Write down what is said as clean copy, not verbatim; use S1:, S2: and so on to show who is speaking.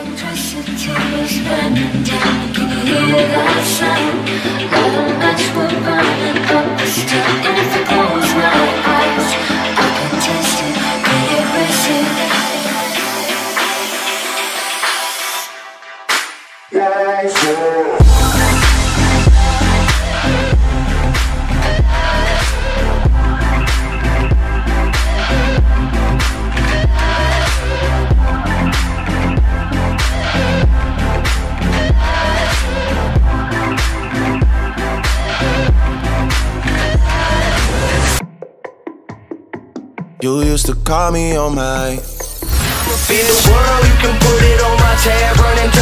S1: Twisted tears running down. Can you hear that sound? Like a match we're burning up the step. And if I close my eyes, I can taste it. Get it racing.
S2: You used to call me on my
S3: Feed the world, you can put it on my tab. Running